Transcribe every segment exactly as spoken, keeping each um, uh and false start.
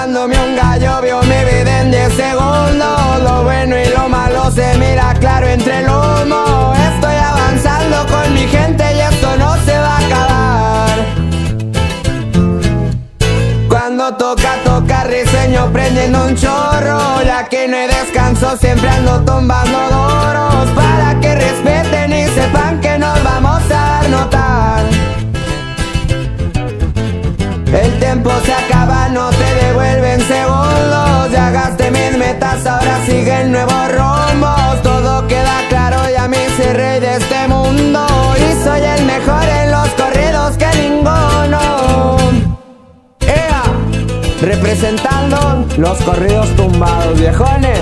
mamándome un gallo vio mi vida en diez segundos. Lo bueno y lo malo se mira claro entre el humo. Estoy avanzando con mi gente y esto no se va a acabar. Cuando toca, toca risueño prendiendo un chorro. Ya que no hay descanso siempre ando tumbando doros, para que respeten y sepan que nos vamos a dar notar. El tiempo se acaba, no te devuelven segundos. Ya gasté mis metas, ahora siguen nuevos rumbos. Todo queda claro, ya me hice rey de este mundo. Y soy el mejor en los corridos que ninguno. ¡Ea! Representando los corridos tumbados, viejones.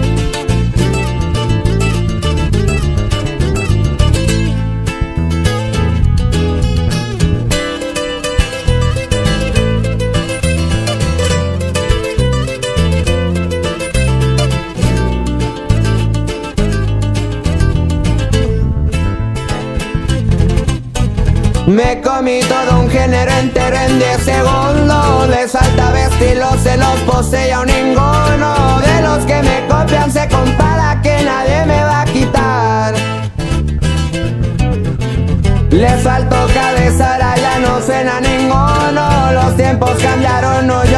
Me comí todo un género entero en diez segundos. Les faltaba estilo, se los posee a ninguno. De los que me copian se compara que nadie me va a quitar. Les faltó cabeza, ahora ya no suena ninguno. Los tiempos cambiaron, no